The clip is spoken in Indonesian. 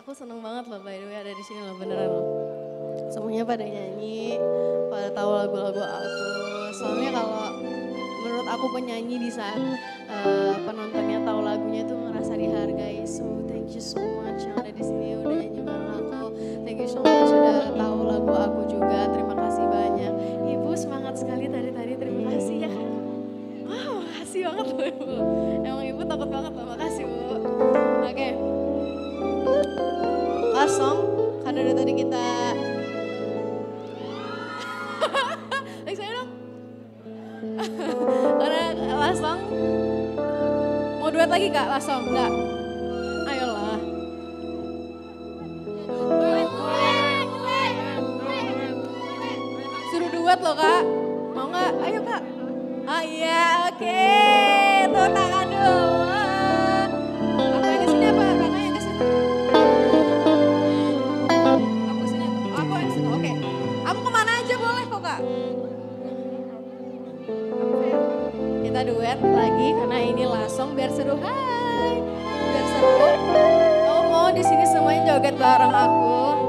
Aku seneng banget loh by the way ada di sini loh beneran loh. Semuanya pada nyanyi, pada tahu lagu-lagu aku. Soalnya kalau menurut aku penyanyi di saat penontonnya tahu lagunya tuh ngerasa dihargai. So thank you so much yang ada di sini udah nyanyi bareng aku. Thank you so much udah tahu lagu aku juga. Terima kasih banyak. Ibu semangat sekali tadi terima kasih ya kan. Wow, makasih banget loh Ibu. Emang Ibu takut banget loh, makasih Bu. Oke. Last song, karena dari tadi kita... Like saya dong. Karena last song, mau duet lagi Kak last song? Enggak? Ayolah. Suruh duet loh Kak. Mau nggak? Ayo Kak. Ah iya, oke. Tuh tangan dulu. Aku yang kesini apa? Kakak yang kesini? Aku kesini tuh. Aku yang kesini. Oke. Aku kemana aja boleh kok Kak. Kita duet lagi karena ini langsung biar seru. Hai. Biar seru. Kamu mau di sini semuanya joget bareng aku.